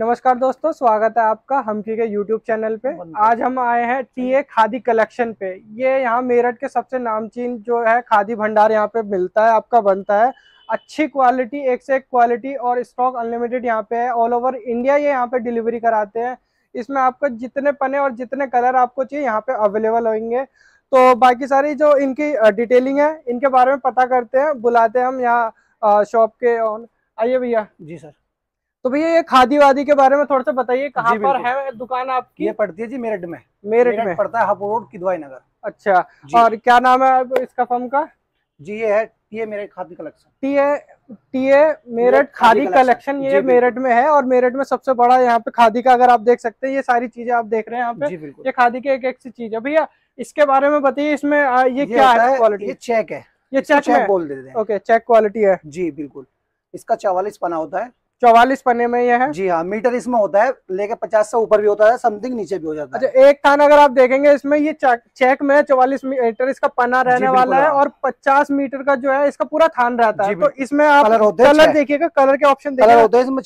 नमस्कार दोस्तों, स्वागत है आपका हमकी के यूट्यूब चैनल पे। आज हम आए हैं टीए खादी कलेक्शन पे। ये यहाँ मेरठ के सबसे नामचीन जो है खादी भंडार यहाँ पे मिलता है, आपका बनता है। अच्छी क्वालिटी, एक से एक क्वालिटी और स्टॉक अनलिमिटेड यहाँ पे है। ऑल ओवर इंडिया ये यहाँ पे डिलीवरी कराते हैं। इसमें आपको जितने पन्ने और जितने कलर आपको चाहिए यहाँ पे अवेलेबल होंगे। तो बाकी सारी जो इनकी डिटेलिंग है इनके बारे में पता करते हैं, बुलाते हैं हम यहाँ शॉप के ऑन। आइए भैया। जी सर। तो भैया ये खादी वादी के बारे में थोड़ा सा बताइए, कहाँ पर है दुकान आपकी? ये पड़ती है जी मेरठ में। मेरठ में पड़ता है हापुड़ रोड, किदवाई नगर। अच्छा, और क्या नाम है इसका फर्म का? जी ये है TA Meerut khadi collection. TA Meerut khadi collection, ये मेरठ में है। और मेरठ में सबसे बड़ा यहाँ पे खादी का, अगर आप देख सकते हैं ये सारी चीजें आप देख रहे हैं यहाँ पे, ये खादी के एक एक सी चीज है। भैया इसके बारे में बताइए, इसमें ये क्या है क्वालिटी? ये चेक है, ये चेक बोल देते हैं। ओके, चेक क्वालिटी है जी बिल्कुल। इसका 44 पना होता है। 44 पन्ने में ये है जी हाँ। मीटर इसमें होता है, लेके 50 से ऊपर भी होता है, समथिंग नीचे भी हो जाता है। अच्छा, एक थान अगर आप देखेंगे इसमें ये चेक में 44 मीटर इसका पन्ना रहने वाला है और 50 मीटर का जो है इसका पूरा थान रहता है। तो इसमें आप कलर देखिएगा, कलर के ऑप्शन कलर होते हैं इसमें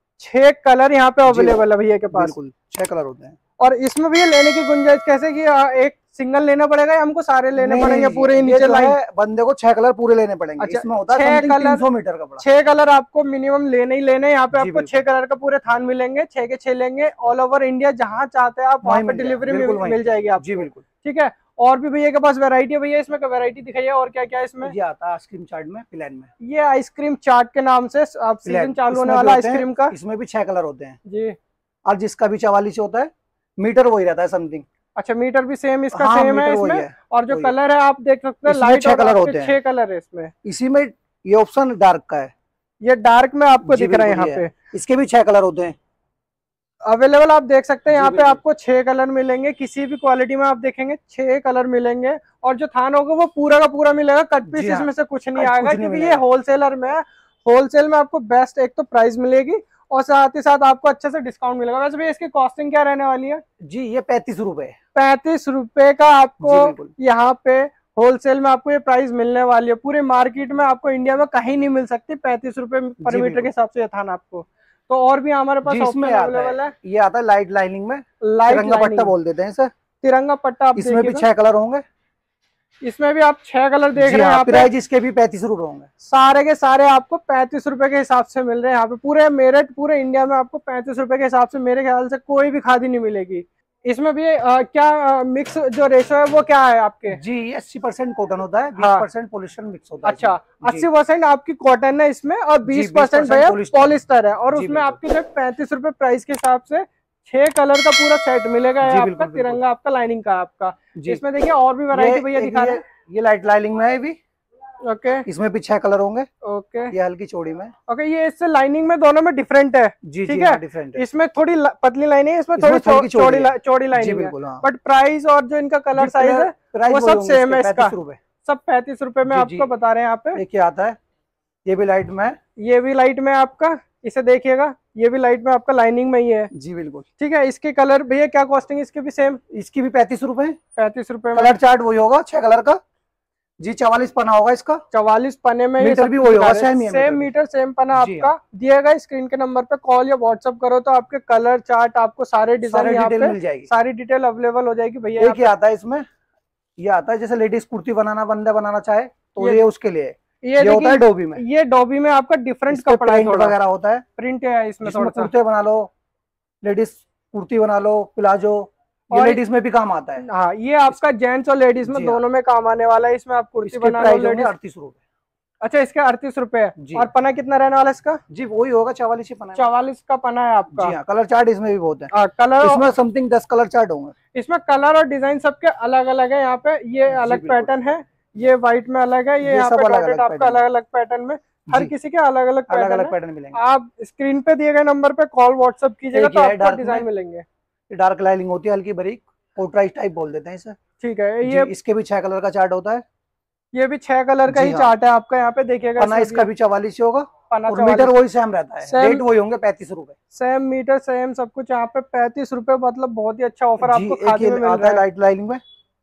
6 कलर यहाँ पे अवेलेबल है भैया के पास। बिल्कुल 6 कलर होते हैं। और इसमें भी लेने की गुंजाइश कैसे कि एक सिंगल लेना पड़ेगा या हमको सारे लेने पड़ेंगे पूरे नीचे लाइन? बंदे को 6 कलर पूरे लेने पड़ेंगे। अच्छा, इसमें होता है 300 मीटर का बड़ा। 6 कलर आपको मिनिमम लेने ही लेने। यहाँ पे आपको 6 कलर का पूरे थान मिलेंगे, 6 के 6 लेंगे। ऑल ओवर इंडिया जहाँ चाहते हैं आप वहाँ पे डिलीवरी मिल जाएगी आपको। जी बिल्कुल। ठीक है। और भी भैया के पास वैरायटी है। भैया इसमें वैरायटी दिखाइए, और क्या क्या इसमें? ये आता है आइसक्रीम चाट में, प्लेन में। ये आइसक्रीम चाट के नाम से आप सीजन चालू होने वाला आइसक्रीम का। इसमें भी 6 कलर होते हैं जी। और जिसका भी 44 होता है, मीटर वही रहता है समथिंग। अच्छा, मीटर भी सेम इसका सेम है इसमें। और जो कलर है आप देख सकते हैं, लाइट 6 कलर होते हैं। 6 कलर है इसमें। इसी में ये ऑप्शन डार्क का है, ये डार्क में आपको दिख रहा है यहाँ पे। इसके भी 6 कलर होते हैं अवेलेबल। आप देख सकते हैं यहाँ पे आपको 6 कलर मिलेंगे। किसी भी क्वालिटी में आप देखेंगे 6 कलर मिलेंगे। और जो थान होगा वो पूरा का पूरा मिलेगा, कट पीस इसमें से कुछ नहीं आएगा, क्योंकि ये होलसेलर में है। होलसेल में आपको बेस्ट एक तो प्राइस मिलेगी और साथ ही साथ आपको अच्छे से डिस्काउंट मिलेगा। वैसे भी इसकी कॉस्टिंग क्या रहने वाली है? जी ये 35 रुपए। 35 रुपए का आपको यहाँ पे होलसेल में आपको ये प्राइस मिलने वाली है। पूरे मार्केट में आपको इंडिया में कहीं नहीं मिल सकती 35 रुपए पर मीटर के हिसाब से ये थान आपको। तो और भी हमारे पास ऑप्शन अवेलेबल है। ये आता है लाइट लाइनिंग में, तिरंगा पट्टा बोल देते हैं सर। तिरंगा पट्टा। इसमें भी 6 कलर होंगे। इसमें भी आप 6 कलर देख रहे हैं यहाँ पे। प्राइस इसके भी 35 रुपए होंगे। सारे के सारे आपको 35 रुपए के हिसाब से मिल रहे हैं यहाँ पे। पूरे मेरठ, पूरे इंडिया में आपको 35 रुपए के हिसाब से मेरे ख्याल से कोई भी खादी नहीं मिलेगी। इसमें भी क्या मिक्स जो रेशो है वो क्या है आपके? जी 80% कॉटन होता है, 20% पॉलिस्टर मिक्स होता है। अच्छा, 80% आपकी कॉटन है इसमें और 20% भैया पॉलिस्टर है। और उसमें आपकी जो 35 रुपए प्राइस के हिसाब से 6 कलर का पूरा सेट मिलेगा आपका। तिरंगा आपका, लाइनिंग का आपका। इसमें देखिए और भी वैरायटी भैया दिखा रहे हैं। ये लाइट लाइनिंग में है भी। ओके। इसमें भी 6 कलर होंगे। ओके। ये हल्की चौड़ी में। ओके, ये इससे लाइनिंग में दोनों में डिफरेंट है। जी ठीक है, डिफरेंट है। इसमें थोड़ी पतली लाइनिंग है, इसमें थोड़ी चौड़ी लाइनिंग है। बट प्राइस और जो इनका कलर साइज है वो सब सेम है। इसका सब 35 रुपए में आपको बता रहे हैं यहाँ पे। क्या आता है, ये भी लाइट में है। ये भी लाइट में आपका, इसे देखिएगा, ये भी लाइट में आपका, लाइनिंग में ही है। जी बिल्कुल। ठीक है। इसके कलर भैया क्या कॉस्टिंग? इसके भी सेम, इसकी भी 35 रुपए। 35 रुपए में। कलर चार्ट वही होगा 6 कलर का। जी 44 पना होगा इसका। 44 पने में मीटर भी वही होगा, सेम मीटर सेम पना आपका दिएगा। स्क्रीन के नंबर पे कॉल या व्हाट्सअप करो तो आपके कलर चार्ट, आपको सारे डिजाइन यहाँ पे मिल जाएगी, सारी डिटेल अवेलेबल हो जाएगी भैया। क्या आता है इसमें? ये आता है जैसे लेडीज कुर्ती बंदा बनाना चाहे तो ये उसके लिए ये होता है डोबी में। ये डोबी में आपका डिफरेंट कपड़ा वगैरह होता है, प्रिंट है इसमें। कुर्ते बना लो, लेडीज कुर्ती बना लो, प्लाजो, और लेडीज में भी काम आता है। हाँ, ये आपका जेंट्स और लेडीज में दोनों में काम आने वाला है। इसमें आप कुर्ती बना लो लेडीज। 38 रुपए। अच्छा, इसका 38 रुपए है। और पना कितना रहने वाला इसका? जी वही होगा 44 पना। 44 का पना है आपका। जी हाँ। कलर चार्ट इसमें भी बहुत है। कलर इसमें समथिंग 10 कलर चार्ट होंगे। इसमें कलर और डिजाइन सबके अलग अलग है। यहाँ पे ये अलग पैटर्न है, ये व्हाइट में अलग है, ये यहाँ पे डॉटेड आपका अलग अलग पैटर्न में। हर किसी के अलग अलग पैटर्न मिलेंगे। आप स्क्रीन पे दिए गए नंबर पे कॉल व्हाट्सएप कीजिएगा तो आपको डिजाइन मिलेंगे। डार्क लाइनिंग होती है, हल्की बारीक, पोर्ट्राइट टाइप बोल देते हैं इसे। ठीक है। ये इसके भी 6 कलर का चार्ट होता है। ये भी 6 कलर का ही चार्ट है आपका। यहाँ पे देखिएगा, पना इसका भी 44 होगा और मीटर वही सेम रहता है। रेट वही होंगे 35 रुपए। सेम मीटर सेम सब कुछ यहाँ पे 35 रुपए। मतलब बहुत ही अच्छा ऑफर आपको खादी में मिल रहा है। लाइट लाइनिंग में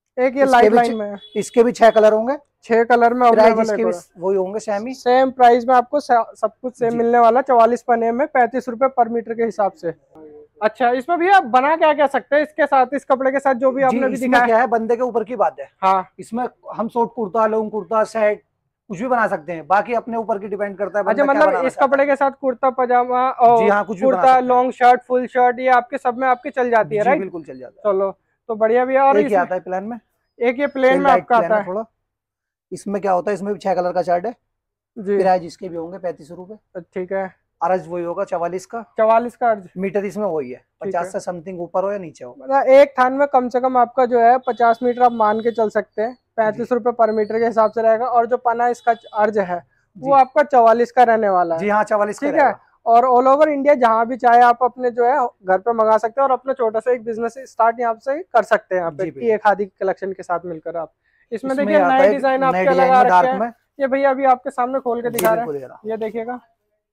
एक ये लाइट लाइन में है। इसके भी 6 कलर होंगे, 6 कलर में प्राइस इसके भी वही होंगे सेम प्राइस में आपको सब कुछ सेम मिलने वाला। 44 पने में 35 रुपए पर मीटर के हिसाब से। अच्छा, इसमें भी आप बना क्या क्या सकते हैं इसके साथ, इस कपड़े के साथ जो भी आपने भी दिखाया? क्या है, बंदे के ऊपर की बात है। हाँ, इसमें हम short kurta, long kurta, set कुछ भी बना सकते हैं, बाकी अपने ऊपर की डिपेंड करता है। अच्छा, मतलब इस कपड़े के साथ कुर्ता पजामा और हाँ, कुछ kurta, long shirt, full shirt, ये आपके सब में आपकी चल जाती है, राइट? बिल्कुल चल जाता है। चलो तो बढ़िया भी है। और एक आता है प्लान में, एक ये प्लेन में आपका आता है थोड़ा। इसमें क्या होता है, इसमें भी 6 कलर का चार्ट है जी। प्राइस इसके भी होंगे 35 रुपए। ठीक है। अर्ज वही होगा 44 का। 44 का अर्ज। मीटर इसमें वही है, 50 से समथिंग ऊपर हो या नीचे हो। मतलब एक थान में कम से कम आपका जो है 50 मीटर आप मान के चल सकते हैं। 35 रुपए पर मीटर के हिसाब से रहेगा। और जो पना इसका अर्ज है वो आपका 44 का रहने वाला है। जी हाँ, 44 ठीक है। और ऑल ओवर इंडिया जहाँ भी चाहे आप अपने जो है घर पे मंगा सकते हैं और अपना छोटा सा एक बिजनेस स्टार्ट यहाँ से कर सकते हैं। यहाँ पे टीए खादी कलेक्शन के साथ मिलकर आप इसमें देखिए नए डिजाइन आपके लगा रखे हैं। ये भैया अभी आपके सामने खोल के दिखा रहे हैं, ये देखिएगा,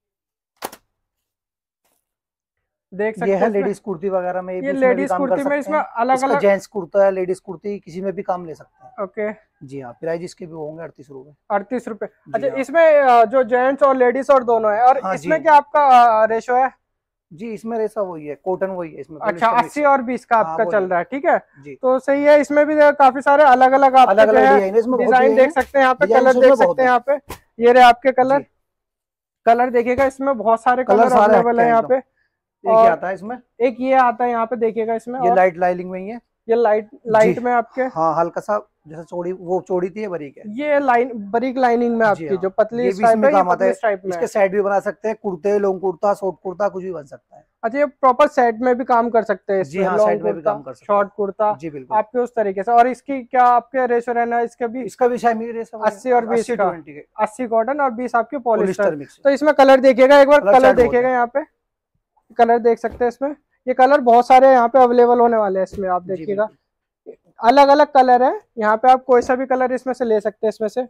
देख सकते हैं। लेडीज कुर्ती वगैरह में, ये लेडीज कुर्ती में इसमें अलग अलग, जेंट्स कुर्ता है, लेडीज कुर्ती, किसी में भी काम ले सकते हैं। ओके जी हाँ, प्राइस इसके भी होंगे 38 रुपए। 38 रुपए। अच्छा, इसमें जो जेंट्स और लेडीज और दोनों है। और इसमें क्या आपका रेशो है? जी, इसमें रेशा वही है, कॉटन वही है इसमें। अच्छा, 80 और 20 का आपका चल रहा है। ठीक है, तो सही है। इसमें भी काफी सारे अलग अलग आप डिजाइन देख सकते हैं यहाँ पे, कलर देख सकते हैं यहाँ पे। ये रहे आपके कलर, कलर देखिएगा, इसमें बहुत सारे कलर अवेलेबल है यहाँ पे। और आता है इसमें, एक ये आता है यहाँ पे देखिएगा, इसमें ये लाइट लाइनिंग में ही है। ये लाइट में आपके, हाँ, हल्का सा जैसे चौड़ी, वो चौड़ी थी, बारीक है। ये बारीक लाइनिंग में आपकी जो पतली स्ट्राइप है, काम आता है। इसके सेट भी बना सकते हैं, कुर्ते, लॉन्ग कुर्ता, शॉर्ट कुर्ता, कुछ भी बन सकता है। अच्छा, ये प्रॉपर सेट में भी काम कर सकते हैं। जी हाँ, सेट में भी काम कर सकते हैं, शॉर्ट कुर्ता। जी बिल्कुल, आपके उस तरीके से। और इसकी क्या आपके रेशो रहना है? इसका भी 80 और 20 का, 80 कॉटन और 20 आपकी पॉलिस्टर मिक्स। तो इसमें कलर देखिएगा एक बार, कलर देखिएगा यहाँ पे, कलर देख सकते हैं इसमें। ये कलर बहुत सारे यहाँ पे अवेलेबल होने वाले हैं इसमें, आप देखिएगा अलग अलग कलर है यहाँ पे। आप कोई सा भी कलर इसमें से ले सकते हैं इसमें से।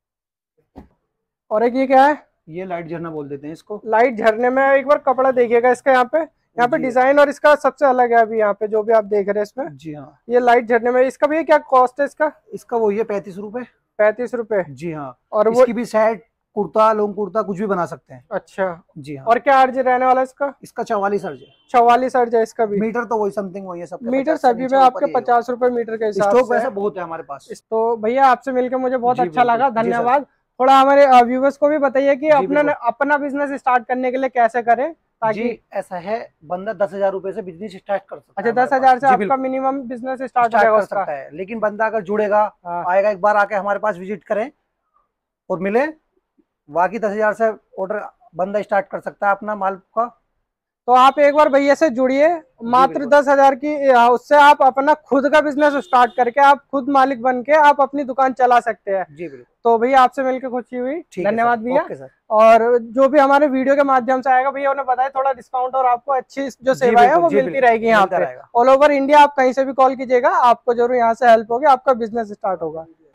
और एक ये क्या है? ये लाइट झरना बोल देते हैं इसको। लाइट झरने में एक बार कपड़ा देखिएगा इसका, यहाँ पे डिजाइन और इसका सबसे अलग है अभी यहाँ पे जो भी आप देख रहे हैं इसमें। जी हाँ, ये लाइट झरने में। इसका भी क्या कॉस्ट है इसका? इसका वही है 35 रुपए। 35 रुपए, जी हाँ। और इसकी भी सेट, कुर्ता, लॉन्ग कुर्ता, कुछ भी बना सकते हैं। अच्छा, जी हाँ। और क्या अर्ज रहने वाला इसका? इसका 44 अर्ज है। 44 अर्ज है इसका भी। मीटर तो वही समथिंग वही है सब। मीटर सभी में आपके 50 रुपए मीटर के हिसाब से। स्टॉक वैसे बहुत है हमारे पास। तो भैया आपसे मिलकर मुझे बहुत अच्छा लगा, धन्यवाद। थोड़ा हमारे व्यूवर्स को भी बताइए कि अपना बिजनेस स्टार्ट करने के लिए कैसे करें, ताकि ऐसा है, बंदा 10,000 रुपए से बिजनेस स्टार्ट कर सकता है। अच्छा, 10,000 से आपका मिनिमम बिजनेस स्टार्ट कर सकता है। लेकिन बंदा अगर जुड़ेगा, आएगा, एक बार आके हमारे पास विजिट करें और मिले, बाकी 10,000 से ऑर्डर बंदा स्टार्ट कर सकता है अपना माल का। तो आप एक बार भैया से जुड़िए, मात्र 10,000 की उससे आप अपना खुद का बिजनेस स्टार्ट करके आप खुद मालिक बन के आप अपनी दुकान चला सकते हैं। जी बिल्कुल। तो भैया आपसे मिलकर खुशी हुई, धन्यवाद भैया। सर। और जो भी हमारे वीडियो के माध्यम से आएगा भैया उन्हें बताया, थोड़ा डिस्काउंट और आपको अच्छी जो सेवाएं है वो मिलती रहेगी यहाँ पे। ऑल ओवर इंडिया आप कहीं से भी कॉल कीजिएगा, आपको जरूर यहाँ से हेल्प होगी, आपका बिजनेस स्टार्ट होगा।